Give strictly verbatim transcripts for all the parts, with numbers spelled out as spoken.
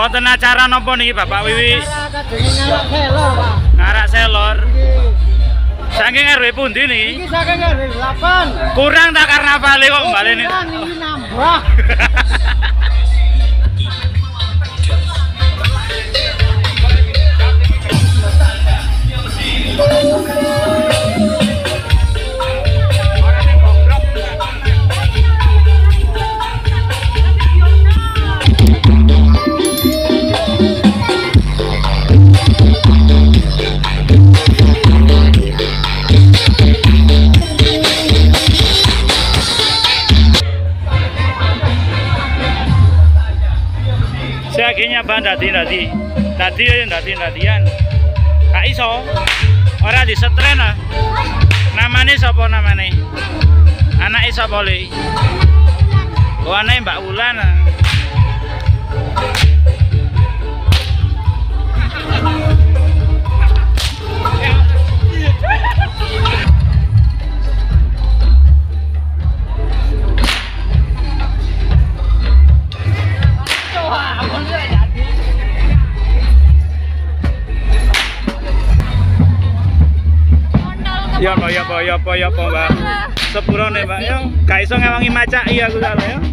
Wonten acara napa niki Bapak Wiwi? Ngarak selor, Pak. Ngarak selor. Saking R W pundi niki? Iki saking R W delapan. Kurang tak karnavale kok mbaleni. Kurang iki nambah. Akhirnya ban dadi dadi dadi dadi dadian gak iso ora disetren ah. Namane sapa namane? Anake sapa le? Oh anake Mbak Wulan. Ya apa ya apa ya apa ya apa Mbak. Sepurone Mbak ya. Gak iso ngewangi macaki aku salah ya.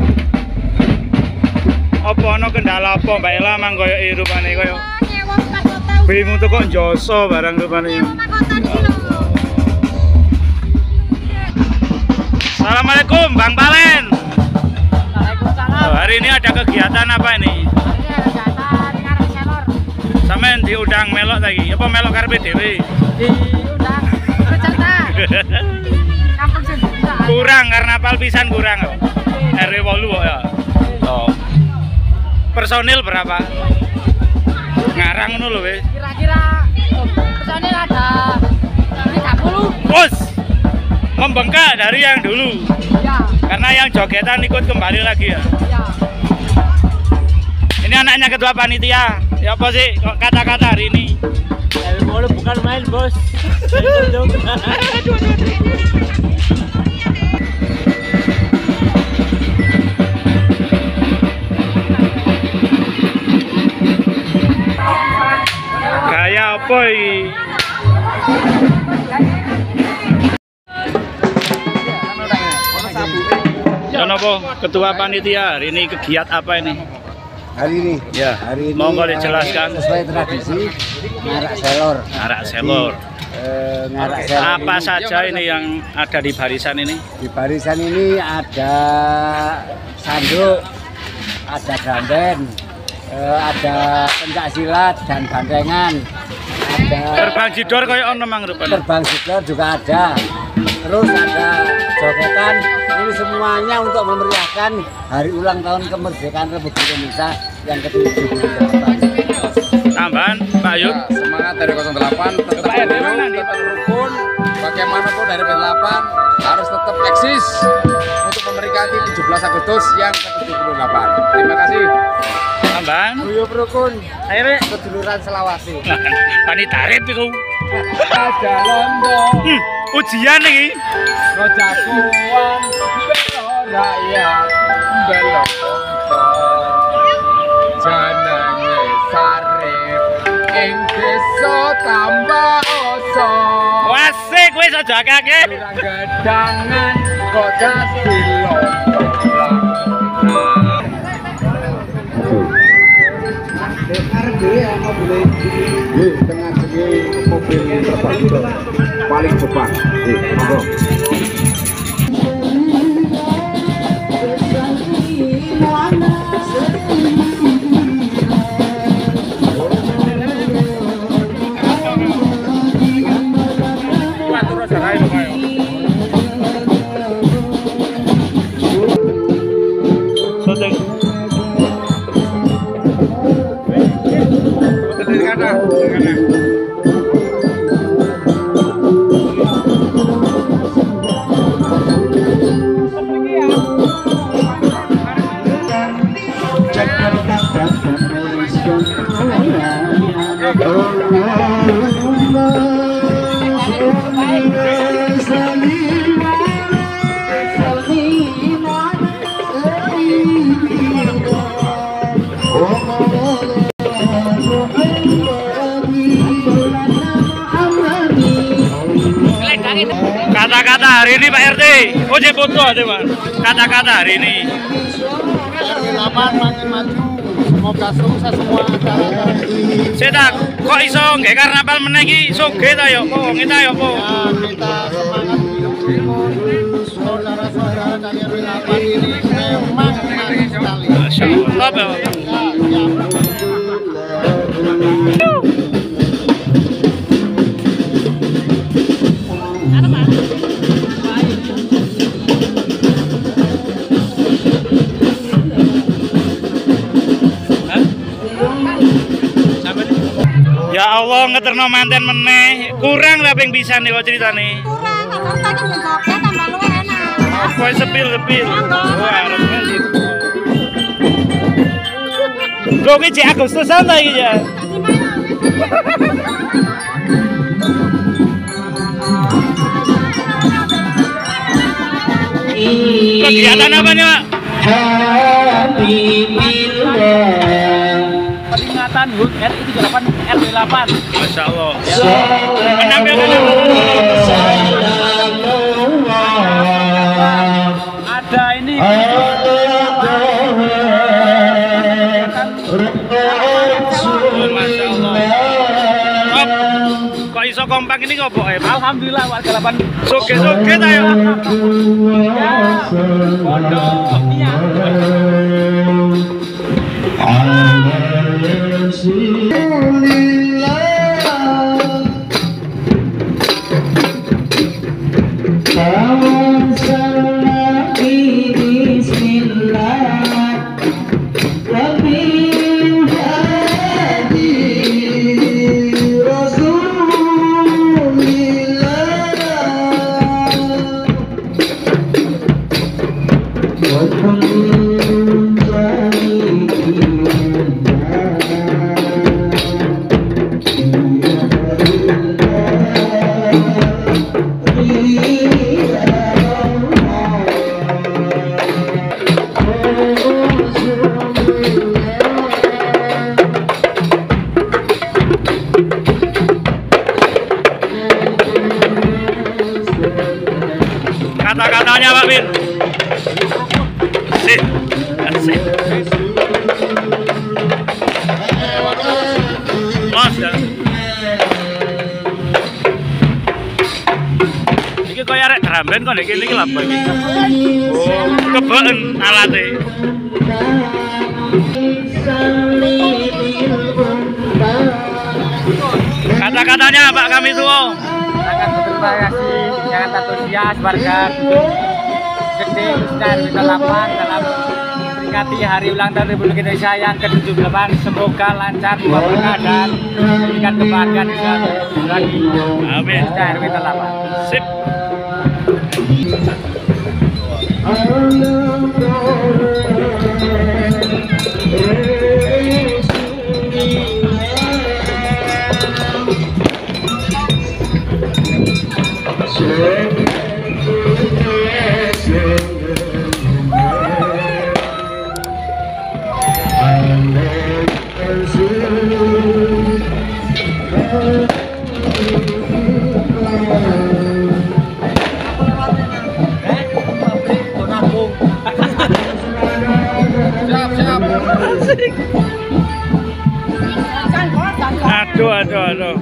Apa ana kendala apa Mbak Ela mang koyo rupane koyo. Bingung tuh kok joso barang rupane. Assalamualaikum Bang Palen. Waalaikumsalam. Oh, hari ini ada kegiatan apa ini? Ini ada kegiatan ngarak selor. Sampeyan diundang melok lagi. Apa melok karepe dhewe? Diundang bercanda. Kampung sendiri. Kurang karnaval pisan kurang. R W wolu kok ya. Oh. Personil berapa? Ngarang ngono lho wis. Kira-kira oh, personil ada tiga puluh. Bos. Membengkak dari yang dulu. Ya. Karena yang jogetan ikut kembali lagi ya. Ya. Ini anaknya ketua panitia. Ya apa sih kok kata-kata hari ini? R W wolu bukan main, Bos. Gaya apa iki? Ya napa ketua panitia hari ini kegiat apa ini? Hari ini, Ya, hari ini monggo uh, dijelaskan. sesuai tradisi ngarak selor. Ngarak selor. Uh, ngarak selor Apa ini, saja ini yang ada di barisan ini? di barisan ini ada sanduk, ada ganden, uh, ada pencak silat dan bandengan, ada Terbang jidor kayak ono mang rupane. terbang jidor juga ada. Terus ada jogetan. Ini semuanya untuk memeriahkan hari ulang tahun kemerdekaan Republik Indonesia yang ke tujuh puluh delapan. Tambahan Pak Yud. Ya, semangat dari nol delapan tetap rukun, tetap rukun. Bagaimanapun dari delapan harus tetap eksis untuk memperingati tujuh belas Agustus yang ke tujuh puluh delapan. Terima kasih. Tambahan. Guyub rukun, Akhirnya seduluran Selawasi. pani tarif iku. Ada lombok, Hmm, ujian iki. roja kuan, belok rakyat, belok kongko. Jenenge Sarip, ing desa tambah oso. Wasik wis aja akeh. Kurang gedangan, kok dadi lombok. Tengah segi mobil terbang itu paling cepat. Monggo. Syuting. Oh Kata-kata hari ini Pak R T. Oh, saya foto ada Pak. Kata-kata hari ini. R W delapan makin maju. Semoga sukses semua acara-acara. Saya tak kok iso nggak karnaval menegi soge ta yo po, kita yo po. Ya, kita semangat hidup saudara-saudara dari R W delapan ini memang menarik sekali. Masya Allah, Pak. Ya Allah, ngeterno manten meneh. Kurang lah ping pisan nih kok ceritane. Kurang, kalau tadi benjoknya tambah lu enak. Kowe sepil-sepil. Wah, harus ngasih. Kok iki cek Agustusan ta iki ya? Kegiatan apa nih, Pak? Peringatan H U T R I tiga puluh delapan R W delapan. Masya Allah. Menampilkan Ada ini. Oh, Masya Allah. Kok, kok iso kompak ini kok, Pak? Alhamdulillah warga delapan. Soge-soge ta yo. Ya, pondok. Iya. Kata-katanya Pak Bin. Asik. Asik. Mas ya. Iki koyo arek drum band kok nek kene iki lha apa iki? Oh, kebeken alate. Kata-katanya Pak kami tuh. Sangat berterima kasih, sangat antusias warga Gede khususnya R W delapan dalam memperingati hari ulang tahun Republik Indonesia yang ke tujuh puluh delapan. Semoga lancar, dua berkah dan memberikan kebahagiaan bagi Amin. R W delapan. Sip. Aduh, aduh, aduh.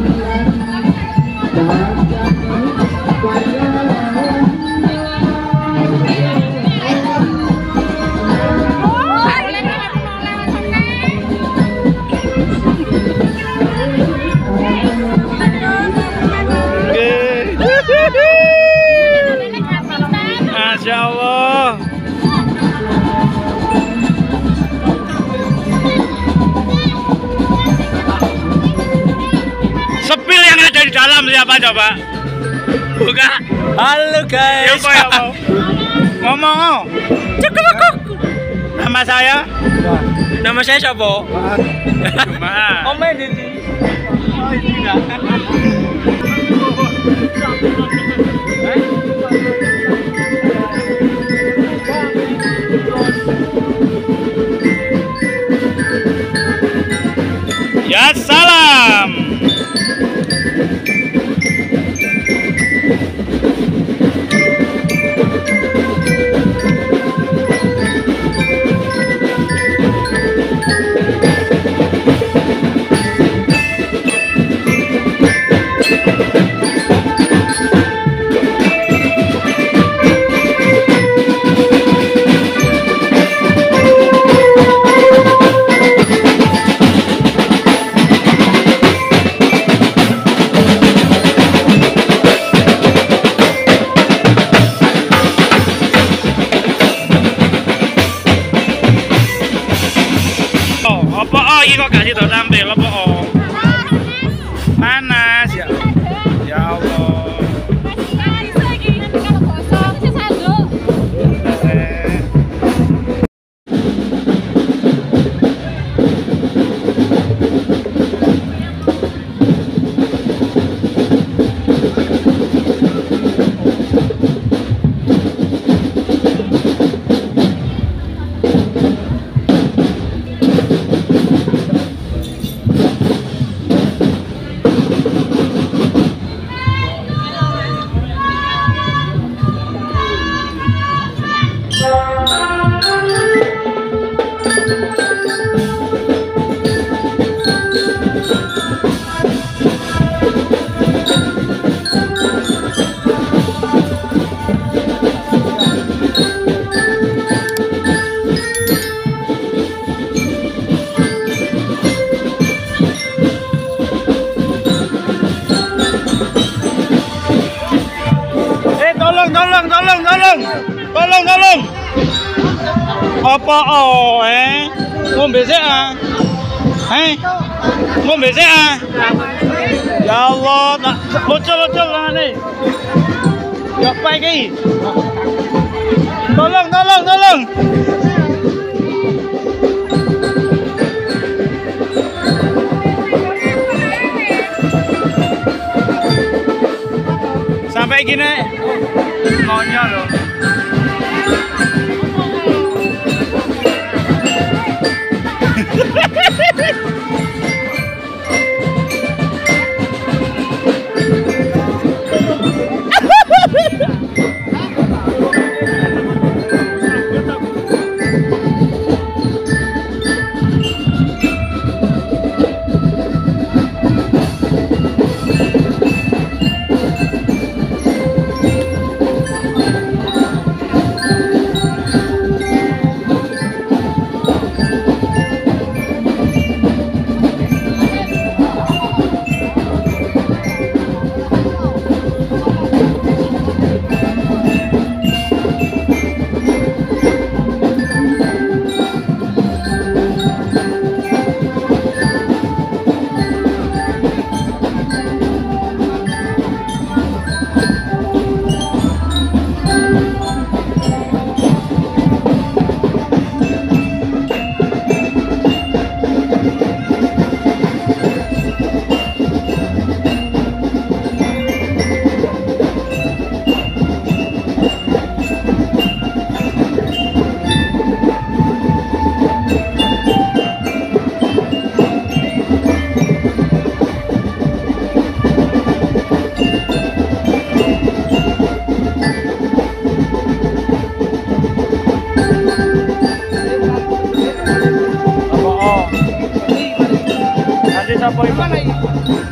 Masya Allah. Sepil yang ada di dalam siapa coba? Buka. Halo guys. Yuk, ya, mau. Ngomong. Cukup aku. Nama saya? Nama saya siapa? Maaf. Om Edi. Oh, tidak. Ya salam. sih tuh tampil apa oh. Panas ya. Ya Allah. Tolong, tolong, tolong, tolong. Apa oh eh? Ngombe sik ah. Eh? Ngombe sik ah. Ya Allah, tak bocor-bocor ngene. Ya apa iki? Tolong, tolong, tolong. Sampai gini maunya loh. Siapa yang mana ini?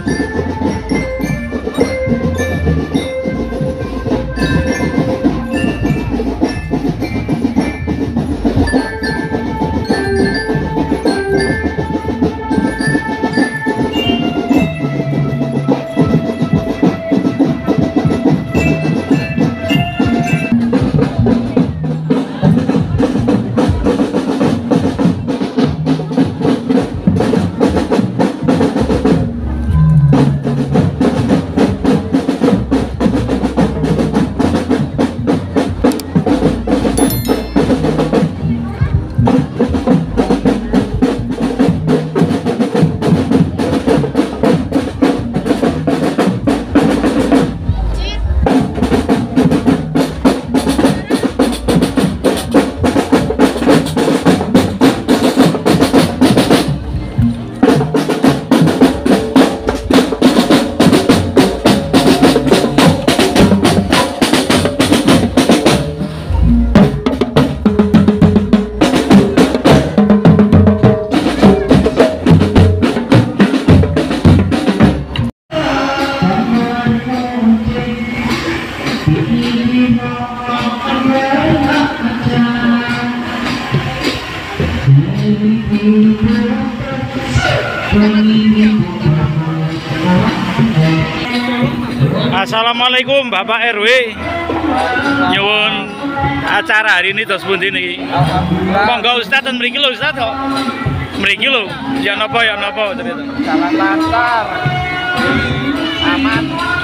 Assalamualaikum Bapak R W. Nyuwun acara hari ini terus pundi niki. Monggo Ustaz ten mriki lho Ustaz kok. Mriki lho, ya napa ya napa cerita. Jalan lancar. Aman.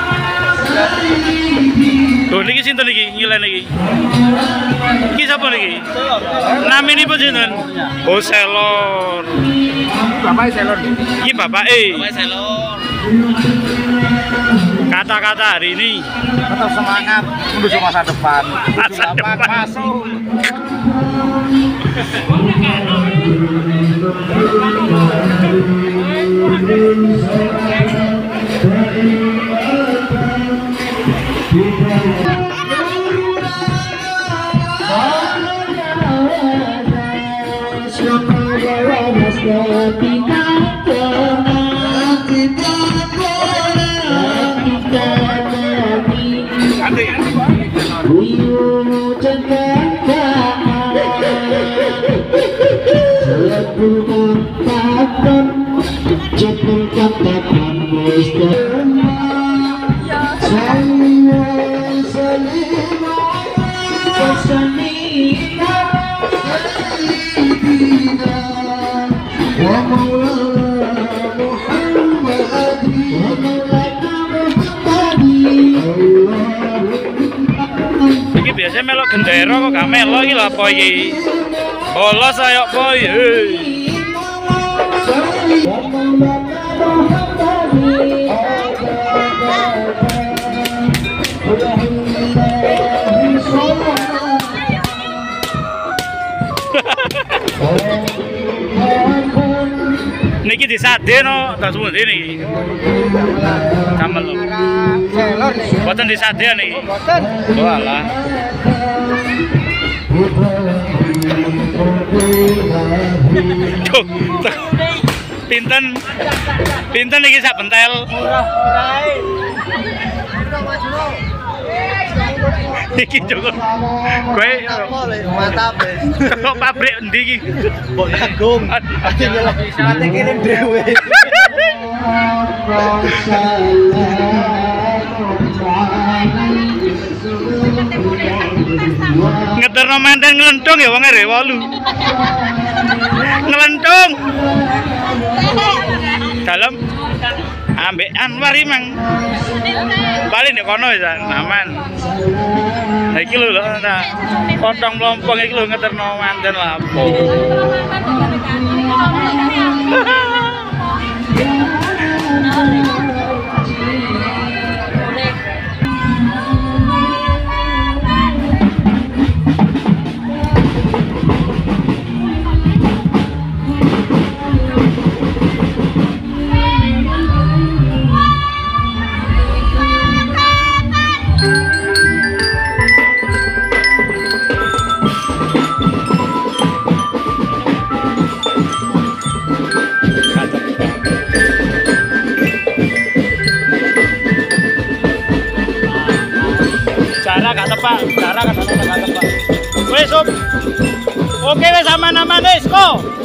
Lho niki sinten iki ngilen iki? Iki sapa niki? Naminipun sinten? Oh Selor. Bapak selon. Iki bapake. Bapak selon. Kata-kata hari ini Tetap semangat menuju masa depan. Masa depan. Masuk. Iki biasanya melok gendera kok gak melo iki lho apa iki? Bolos ayo boy. Hei. Niki disade no, tak semut ini. Kamel lho. Selon. Boten disade niki. Boten. Oh alah. Tuh, tuh. Pinten pinten iki sak bentel. Iki Joko. Kowe Mantap. kok pabrik endi iki? Mbok Agung. Akhirnya lagi sate kirim dhewe. Ngeterno manten nglenthung ya wong are wolu. Nglenthung. Dalam ambek Anwar imang. Bali nek kono wis aman. Ha iki lho ta. Potong mlompong iki lho ngeterno manten lapo. Cara gak tepat, cara gak tepat, gak tepat. Wes, Sob. Oke wes aman-aman wes, kok.